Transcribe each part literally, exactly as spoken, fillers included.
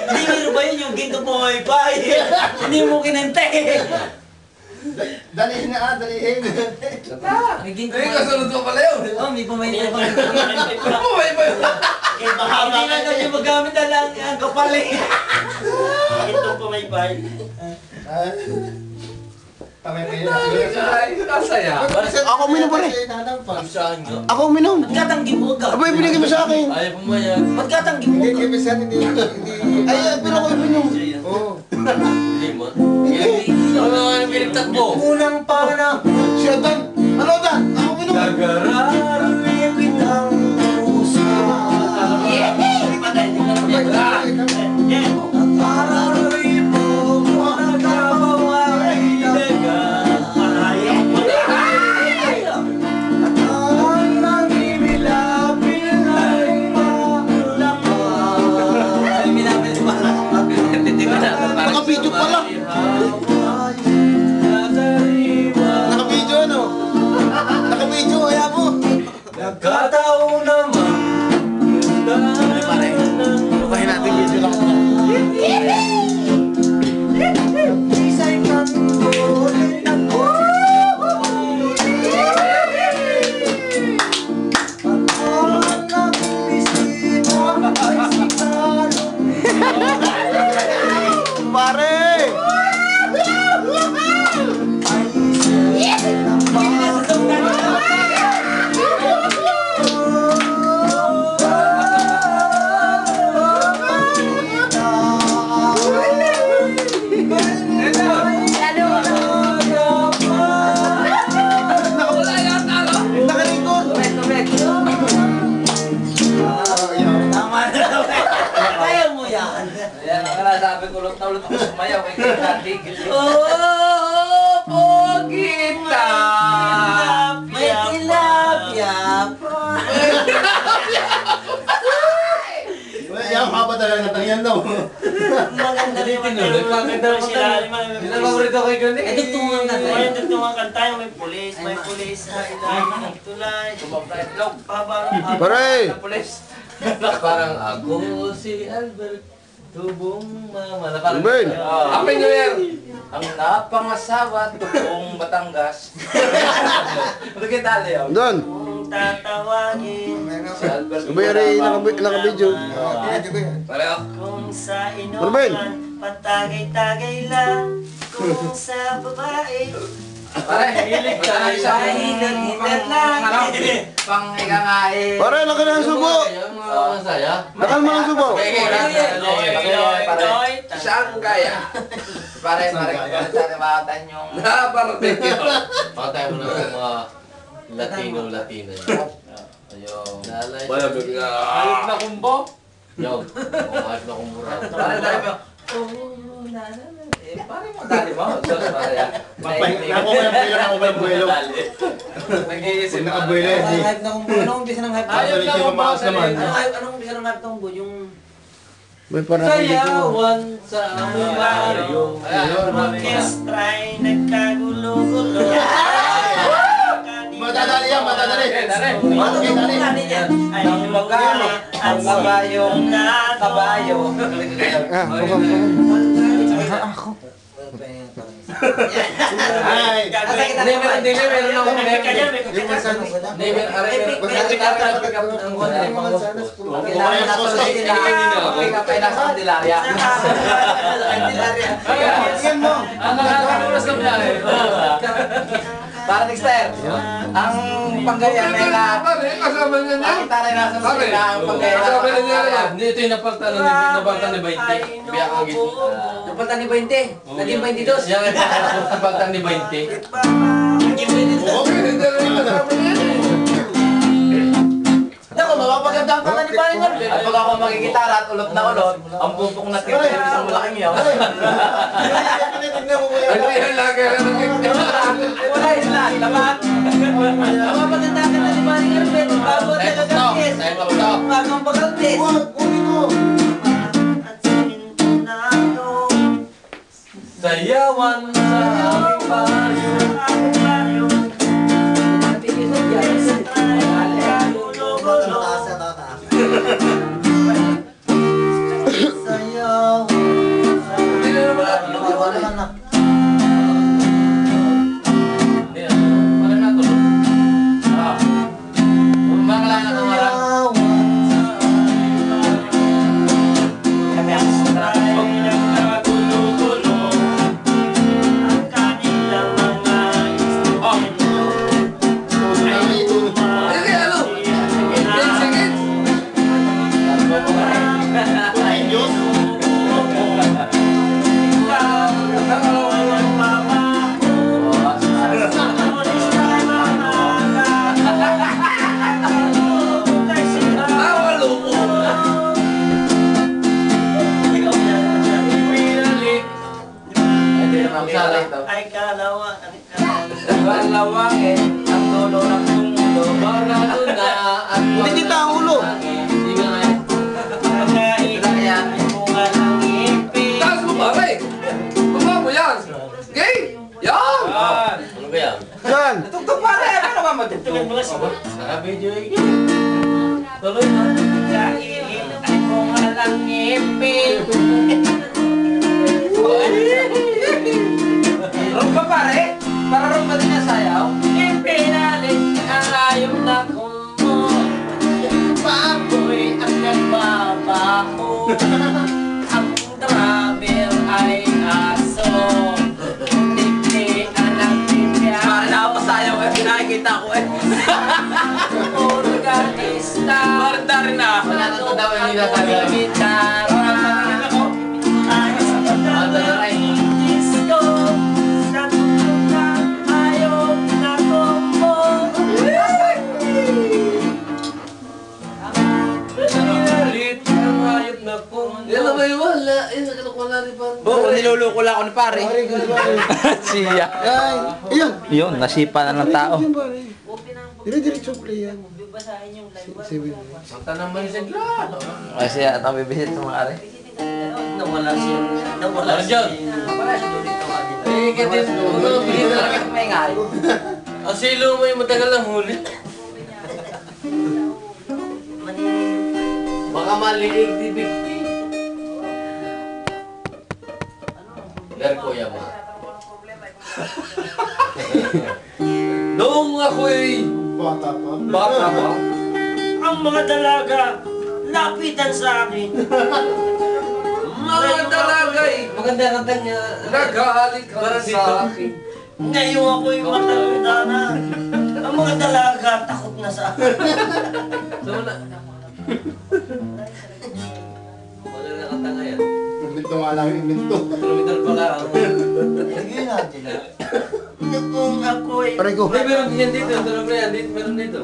Hindi biro ba yun yung ginto po ay bay? Hindi mo kinente. Dalihin na ah, dalihin. May ginto Ay, kasunod mo pala yun. Oh, may pumayintay pa. Pumay pa yun. Eh, mahaba. Hindi na daw yung magamit na lang ang kapal eh. Ginto po may bay. Tamay pa yun. Ay, kasaya. Ako uminom pa rin. Saan nga? Ako uminom. Ba't katanggi mo ka? Abay, binigay mo sa akin. Ayaw pumayag. Ba't katanggi mo Hindi, ka? kibisan, hindi, hindi. Ay, pero ako uminom. Oo. Limon? Ano nga yung pinagtat mo? Unang panang Siya, Dan. Ano, Dan? Ako uminom. Nagararating kitang puso. Nagararating mo magkabawang ilagan. At ang nangimilapin ay maulapan. Ay, minapin si Mala. Naka-video pala. Naka-video, ano? Naka-video, kaya mo. Nagkataon naman. Ay, pare. Lukahin natin video lang. Isa'y kantunin ako. At ang nagbisita ay sikalong. Pare! Ay isa'y Nakalikod. tama na daw eh. Kaya mo yan. Ayan, ang nasabi ko ulit na ulit ako sumayaw kay Kinatigil. Oh, Pogita! may tilapia pa. Yung haba talaga na tangyan daw. Maganda rin yung maganda sila. Yun ang paborito kay Gani. Eh, dugtungan ka tayo. May dugtungan kan tayo, may pulis, may pulis sa ilalim ng tulay. Tumap na itlog. Pabarong Pare! Ang pulis. Parang ako si Albert. Tubong mama. Na parang, Ben! Oh, Happy New Year! Ang napangasawa, tubong Batangas. Ano kayo tali yun? Dan! kung tatawagin. Si Albert. Abay, aray, naka- naka-video. Video ko yan. Pareho. Kung sa Ano ba yun? inuman, patagay-tagay lang. Kung sa babae, Pare, hilig ka. Isang Hilig-hilig lang. Ano? Pang ika nga eh. Pare, laki na ang subo! Masaya. Nakalma ang subo! Okay, okay, okay, okay, pare. Saan kaya? Pare, pare, pare, bakatan yung... Naparating yun. Pakatay mo na yung mga Latino-Latino. Ayun. Wala bigla. Ayok na kumbo. Yun. Kahit na kumura. Pare, dali mo. Oh, nana. Eh, pare mo, dali mo. Diyos, pare. Ako may buwelo, ako may buwelo. Nag-iisip. Nakabuwelo eh. Ang hype na kung anong umpisa ng hype? Ayok na kumbo. Anong hype, anong umpisa ng hype tungkol? Yung May parang video. Sayawan sa aming baryo. orkestra ay nagkagulo-gulo. Matadali yan, matadali. Dali. Matadali. Ay Ang magkano? Ang kabayong kabayo. Ah, bukang, bukang. Ay. Never, hindi, meron ako never. Yung mansanas. Never, aray, meron. Pick up, pick up ng one. Yung mansanas. Kailangan na sa sila. Pick up ay nasa Candelaria. Tingnan mo. Ang nakakaroon sa biyahe. Para Dexter, ang panggaya na na Kasama niya ang taray nasa musika, ang panggaya na Hindi, ito yung napaltan ni napaltan ni Bainte. Biyak ang gito. napaltan ni Bainte. Naging twenty-two. Yan ang napaltan ni Bainte. Naging twenty-two. Naku, mapapaganda ang pala ni Paring Arvin. At pag ako magigitara at ulot na ulot, ang pupong na tira sa isang malaking yaw. Tingnan mo mo Ano yan. yan lagi? Wala isla, laban. Mapapaganda ka na ni Paring Arvin. Bago at Time of nagagamit. now. Time of now. Bago ang pag-altis. Huwag, kunin mo. At sa mintunado, Sayawan sa aming baryo. ang baryo, Napigisan dyan. nagkagulo-gulo. Sayawan Hindi kita ang ulo. Hindi nga nga. Kakainin mo nga ng ngipin. Taas mo pare! Baba mo yan! Okay? Yan! Ano ba yan? Yan. Tugtog pare, ano naman matugtog? Sarap video eh. Tuloy na. Kakainin mo nga ng ngipin. Rumba pare? Para rumba din na sayaw? Ipinalit ang ayong na kumo. Baboy ang nagbabaho. Ang driver ay aso. Hindi anak niya. Pare nakapasayaw eh, pinakikita ko eh. Organista. Barda rin ah. Wala na ito daw yung nilatagay. Gitara. Ayos ka na disco. Sa tutukan ayong na kumo. Pinalit ang ayop na kumo. Yan na ba yung wala? Yan, nakalukula rin pa. Oo, niluluko lang ako ni pare. Siya. Ay, ayan. Yun, nasipa na ng tao. Yan pare. Dire-diretso play yan. Seven. Santa naman siya glad. Kasi at ang bibisit ng mga ari. Nawala siya. Nawala Ano siya. dyan? Nawala siya ulit ng agita. Eh, kasi ano, bilhin na lang. May ngay. Ang silo mo yung matagal ng huli. Baka maliig di Vicky. Pero kuya mo. Noong ako'y Bata pa. bata pa, Ang mga dalaga, lapitan sa akin. Mga dalagay! maganda ang kanta niya. Nagahalik ka Parang sa dito. akin. Ngayon ako'y matanda na. Ang mga dalaga, takot na sa akin. So, wala. Maganda ang kanta nga yan. Minto nga lang yung minto. Kilometer pala ang... Lagyan natin na. Noong ako'y... Pare ko. Hindi, meron din yan dito. Tulog na yan. Dito, meron dito.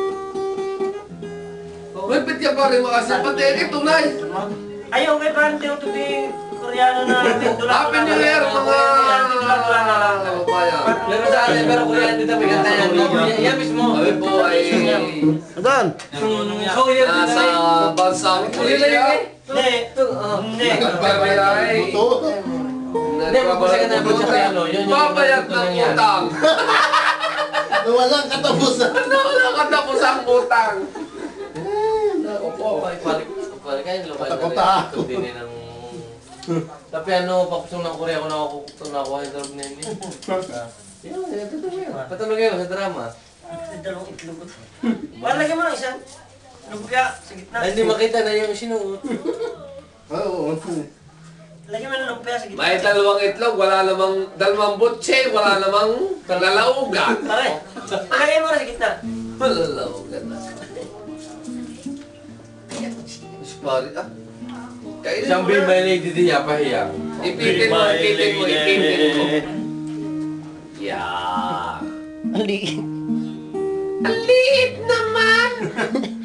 May pit ka pa rin makasipatid. Ito na Ayaw kay parang tinututing Koreano na Happy New Year mga kababayan. Pero sa atin, pero kuya dito may kanta yan. Yan- Yan mismo. Kami po ay Adan. So, yan. nasa bansang Korea. Hindi. Hindi. Nagbabayay. Ito. Hindi, magpasya ka na po siya kay ano. Yun yung... Babayad ng utang. Walang katapusan. Wala katapos ang utang. Opo, ipalik. Ipalik kayo. Kota-kota. Ito din eh ng... Tapi ano, pakusong ng Korea ko nakukuha na ako yung drug na yun. Yun, ito to yun. Patulog yun sa drama. Dalawang itlog. Malagyan mo ng isang lumpia sa gitna. Ay, hindi makita na yung sinuot. Oo. Lagyan mo ng lumpia sa gitna. May dalawang itlog, wala namang dalawang butse, wala namang lalaugan. Pare, lagyan mo na sa gitna. Malalaugan na. Pare, ah. Kainin Siyang mo na. may lady diya, pahiya. Ipitin mo, ipitin mo, ipitin mo. Yeah. Ang liit. Ang liit naman!